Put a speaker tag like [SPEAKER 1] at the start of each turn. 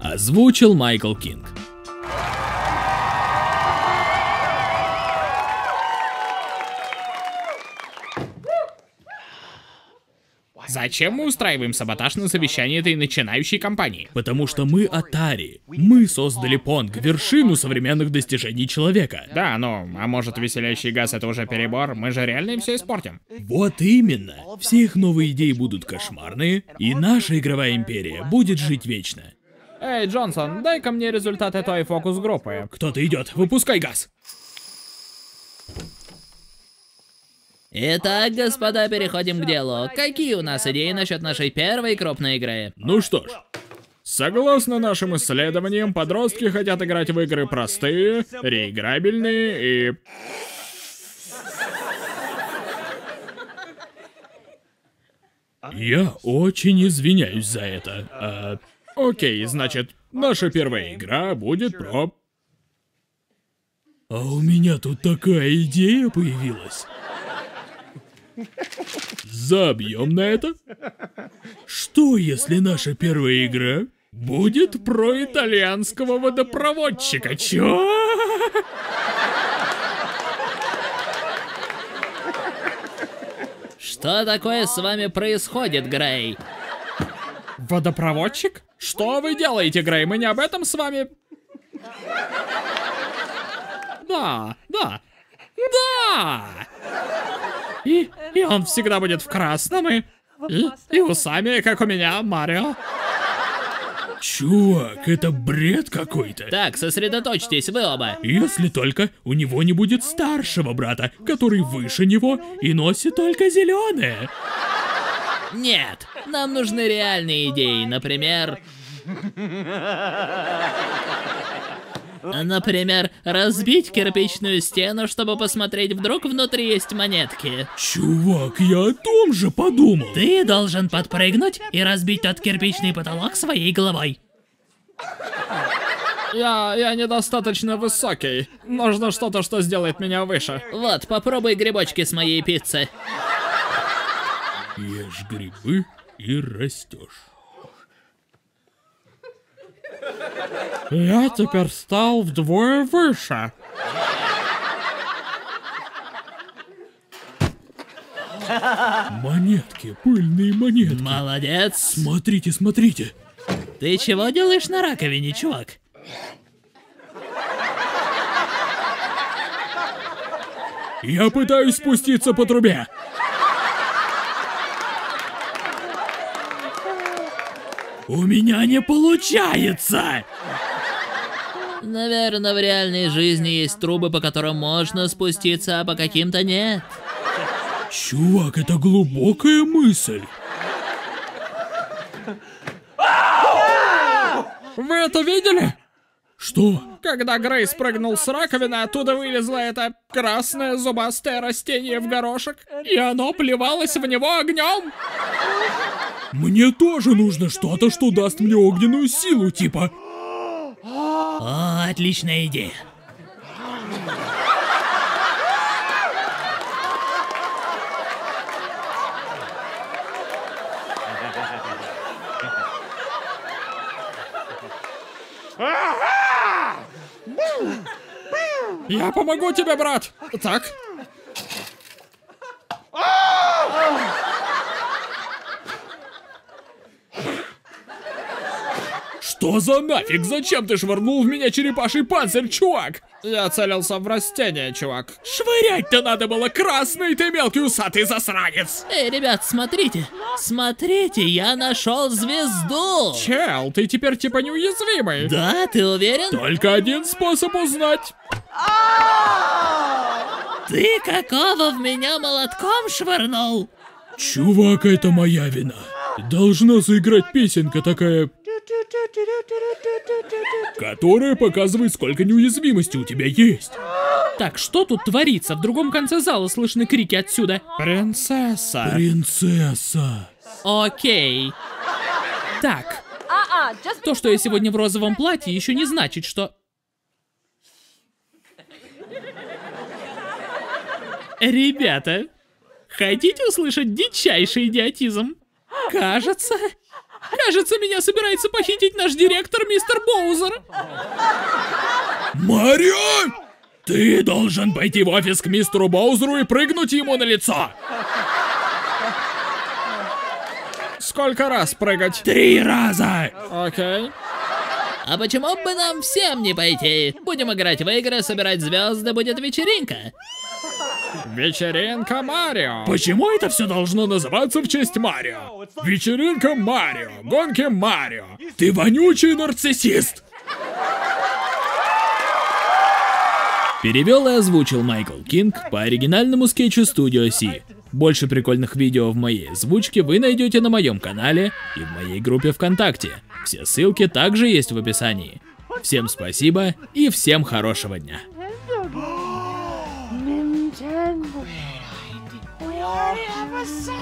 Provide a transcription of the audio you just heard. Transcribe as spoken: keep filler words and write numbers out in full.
[SPEAKER 1] Озвучил Майкл Кинг.
[SPEAKER 2] Зачем мы устраиваем саботаж на совещании этой начинающей компании?
[SPEAKER 1] Потому что мы Atari. Мы создали Понг, вершину современных достижений человека.
[SPEAKER 2] Да, ну, а может веселящий газ это уже перебор? Мы же реально им все испортим.
[SPEAKER 1] Вот именно. Все их новые идеи будут кошмарные, и наша игровая империя будет жить вечно.
[SPEAKER 2] Эй, Джонсон, дай-ка мне результаты той фокус-группы.
[SPEAKER 1] Кто-то идет, выпускай газ.
[SPEAKER 3] Итак, господа, переходим к делу. Какие у нас идеи насчет нашей первой крупной игры?
[SPEAKER 1] Ну что ж.
[SPEAKER 2] Согласно нашим исследованиям, подростки хотят играть в игры простые, реиграбельные и...
[SPEAKER 1] Я очень извиняюсь за это. А...
[SPEAKER 2] Окей, значит, наша первая игра будет про...
[SPEAKER 1] А у меня тут такая идея появилась. Забьем на это? Что, если наша первая игра будет про итальянского водопроводчика? Чё?
[SPEAKER 3] Что такое с вами происходит, Грей?
[SPEAKER 2] Водопроводчик? Что вы делаете, Грей? Мы не об этом с вами... Да, да, да! И, и он всегда будет в красном, и, и, и усами, как у меня, Марио.
[SPEAKER 1] Чувак, это бред какой-то.
[SPEAKER 3] Так, сосредоточьтесь, вы оба.
[SPEAKER 1] Если только у него не будет старшего брата, который выше него и носит только зеленое.
[SPEAKER 3] Нет, нам нужны реальные идеи, например... Например, разбить кирпичную стену, чтобы посмотреть, вдруг внутри есть монетки.
[SPEAKER 1] Чувак, я о том же подумал.
[SPEAKER 3] Ты должен подпрыгнуть и разбить тот кирпичный потолок своей головой.
[SPEAKER 2] Я, я недостаточно высокий. Нужно что-то, что сделает меня выше.
[SPEAKER 3] Вот, попробуй грибочки с моей пиццы.
[SPEAKER 1] Ешь грибы и растешь.
[SPEAKER 2] Я теперь стал вдвое выше.
[SPEAKER 1] Монетки, пыльные монетки.
[SPEAKER 3] Молодец.
[SPEAKER 1] Смотрите, смотрите.
[SPEAKER 3] Ты чего делаешь на раковине, чувак?
[SPEAKER 1] Я пытаюсь спуститься по трубе. У меня не получается!
[SPEAKER 3] Наверное, в реальной жизни есть трубы, по которым можно спуститься, а по каким-то нет.
[SPEAKER 1] Чувак, это глубокая мысль.
[SPEAKER 2] Вы это видели?
[SPEAKER 1] Что?
[SPEAKER 2] Когда Грей спрыгнул с раковины, оттуда вылезло это красное зубастое растение в горошек, и оно плевалось в него огнем.
[SPEAKER 1] Мне тоже нужно что-то, что даст мне огненную силу, типа...
[SPEAKER 3] О, отличная идея.
[SPEAKER 2] Я помогу тебе, брат. Так.
[SPEAKER 1] Что за нафиг? Зачем ты швырнул в меня черепаший панцирь, чувак?
[SPEAKER 2] Я целился в растение, чувак.
[SPEAKER 1] Швырять-то надо было, красный ты мелкий усатый засранец.
[SPEAKER 3] Эй, ребят, смотрите. Смотрите, я нашел звезду.
[SPEAKER 2] Чел, ты теперь типа неуязвимый.
[SPEAKER 3] Да, ты уверен?
[SPEAKER 1] Только один способ узнать.
[SPEAKER 3] Ты какого в меня молотком швырнул?
[SPEAKER 1] Чувак, это моя вина. Должна заиграть песенка такая... которая показывает, сколько неуязвимости у тебя есть.
[SPEAKER 3] Так, что тут творится? В другом конце зала слышны крики отсюда.
[SPEAKER 2] Принцесса.
[SPEAKER 1] Принцесса.
[SPEAKER 3] Окей. Так. То, что я сегодня в розовом платье, еще не значит, что... Ребята, хотите услышать дичайший идиотизм? Кажется, Кажется, меня собирается похитить наш директор, мистер Боузер.
[SPEAKER 1] Марио! Ты должен пойти в офис к мистеру Боузеру и прыгнуть ему на лицо.
[SPEAKER 2] Сколько раз прыгать?
[SPEAKER 1] Три раза!
[SPEAKER 2] Окей.
[SPEAKER 3] А почему бы нам всем не пойти? Будем играть в игры, собирать звезды, будет вечеринка.
[SPEAKER 2] Вечеринка Марио.
[SPEAKER 1] Почему это все должно называться в честь Марио? Вечеринка Марио, гонки Марио. Ты вонючий нарциссист.
[SPEAKER 3] Перевел и озвучил Майкл Кинг по оригинальному скетчу Studio C. Больше прикольных видео в моей озвучке вы найдете на моем канале и в моей группе ВКонтакте. Все ссылки также есть в описании. Всем спасибо и всем хорошего дня.
[SPEAKER 4] Nintendo. We already have a